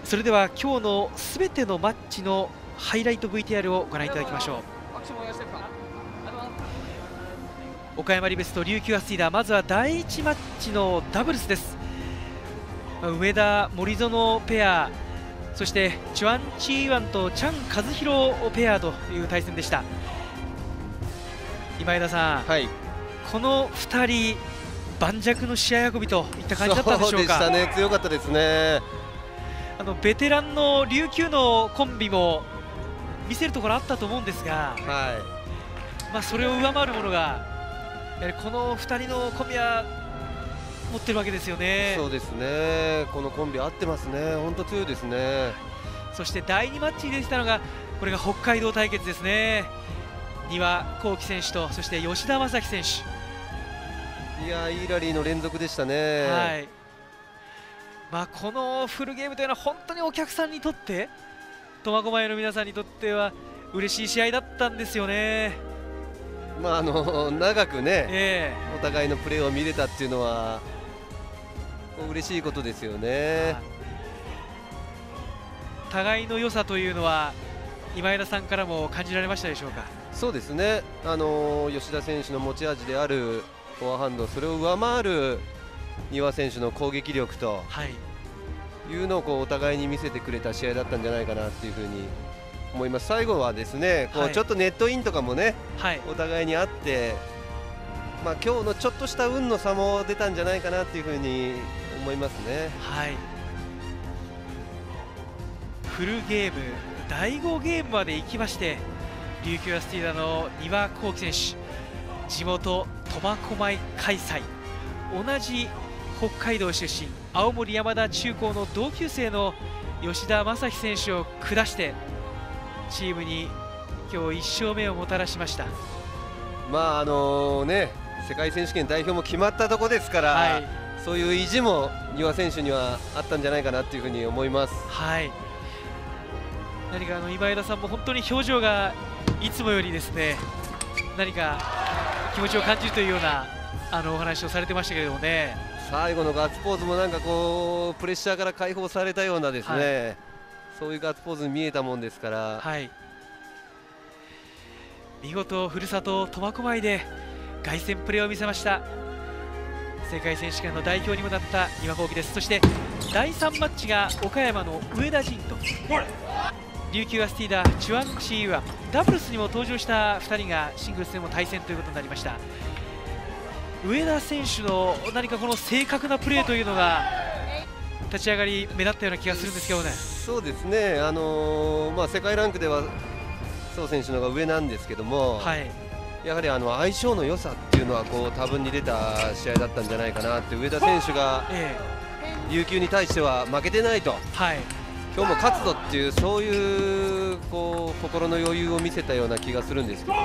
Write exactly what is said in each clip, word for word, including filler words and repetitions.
それでは今日のすべてのマッチのハイライト ブイティーアール をご覧いただきましょう。岡山リベスと琉球アスティーダ、まずはだいいちマッチのダブルスです。上田森園ペア、そしてチュアン・チーワンとチャン・カズヒロペアという対戦でした。今枝さん、はい、このふたり盤石の試合運びといった感じだったんでしょうか。 そうでしたね、強かったですね。 あのベテランの琉球のコンビも見せるところあったと思うんですが、はい、まあそれを上回るものがやはりこのふたりのコンビは持ってるわけですよね。 そうですね、このコンビ合ってますね、本当強いですね。 そしてだいにマッチに出てきたのがこれが北海道対決ですね。丹羽幸喜選手とそして吉田正樹選手、 いやいいラリーの連続でしたね。はい、 まあ、このフルゲームというのは本当にお客さんにとって苫小牧の皆さんにとっては嬉しい試合だったんですよね。 まああの長くね、えー、お互いのプレーを見れたっていうのは嬉しいことですよね。 互いの良さというのは今枝さんからも感じられましたでしょうか。 そうですね、あの吉田選手の持ち味であるフォアハンド、それを上回る丹羽選手の攻撃力と、はい、いうのをこうお互いに見せてくれた試合だったんじゃないかなというふうに思います。最後はですね、こうちょっとネットインとかもね、はい、お互いにあって、まあ、今日のちょっとした運の差も出たんじゃないかなというふうに思いますね。はい、 フルゲームだいごゲームまで行きまして、琉球アスティーダの丹羽幸喜選手、地元苫小牧開催、同じ北海道出身、青森山田中高の同級生の吉田正樹選手を下してチームに今日いち勝目をもたらしました。 まああのね、世界選手権代表も決まったところですから、はい、そういう意地も丹羽選手にはあったんじゃないかなというふうに思います。はい、 何かあの今枝さんも本当に表情がいつもよりですね、何か気持ちを感じるというようなあのお話をされてましたけれどもね、 最後のガッツポーズもなんかこうプレッシャーから解放されたようなですね、はい、そういうガッツポーズに見えたもんですから、はい、 見事ふるさと苫小牧で凱旋プレーを見せました世界選手権の代表にもなった丹羽幸喜です。そしてだいさんマッチが岡山の上田仁と琉球アスティーダチュアン・チーユアン、ダブルスにも登場したふたりがシングルスでも対戦ということになりました。上田選手の何かこの正確なプレーというのが立ち上がり目立ったような気がするんですけどね。 そうですね、あのーまあ、世界ランクでは宋選手の方が上なんですけども、はい、やはりあの相性の良さっていうのはこう多分に出た試合だったんじゃないかなって、上田選手が琉球に対しては負けてないと、はい、今日も勝つぞっていう、そういうこう心の余裕を見せたような気がするんですけどね。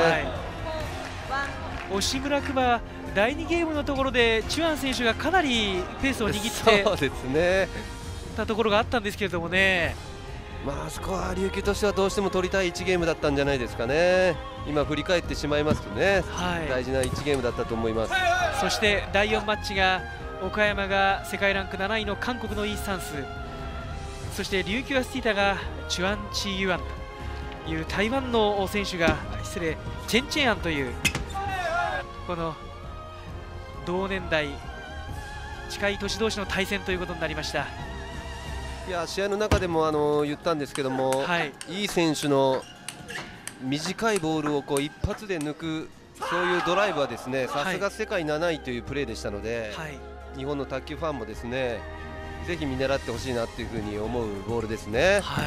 はい、押村区はだいにゲームのところでチュアン選手がかなりペースを握ってそうですねたところがあったんですけれどもね、 まあ、あそこは琉球としてはどうしても取りたいいちゲームだったんじゃないですかね。今振り返ってしまいますとね、はい、大事ないちゲームだったと思います。 そしてだいよんマッチが岡山が世界ランクなないの韓国のイ・サンス、そして琉球アスティーダがチュアン・チーユアンという台湾の選手が、失礼、チェン・チェンアンというこの同年代近い年同士の対戦ということになりました。 いや試合の中でもあの言ったんですけども、はい、いい選手の短いボールをこう一発で抜く、そういうドライブはですね、さすが世界なないというプレーでしたので、はい、日本の卓球ファンもですねぜひ見習ってほしいなというふうに思うボールですね。はい、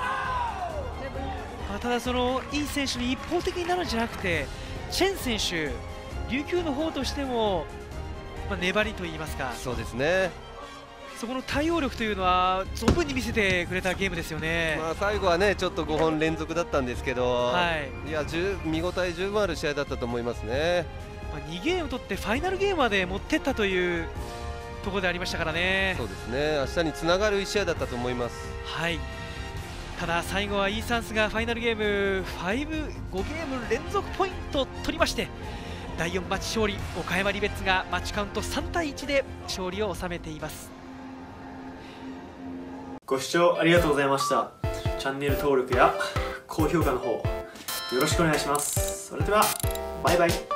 まあ、ただそのいい選手に一方的になるんじゃなくて、チェン選手、琉球の方としても、まあ、粘りといいますか、 そうですね、 そこの対応力というのは存分に見せてくれたゲームですよね。 まあ最後はねちょっとごほん連続だったんですけど、はい、いや見応え十分ある試合だったと思いますね。 まあにゲーム取ってファイナルゲームまで持ってったというところでありましたからね。 そうですね、明日につながるいち試合だったと思います。 はい、ただ最後はイーサンスがファイナルゲームごゲーム連続ポイント取りまして、だいよんマッチ勝利、岡山リベッツがマッチカウントさんたいいちで勝利を収めています。 ご視聴ありがとうございました。チャンネル登録や高評価の方よろしくお願いします。それではバイバイ。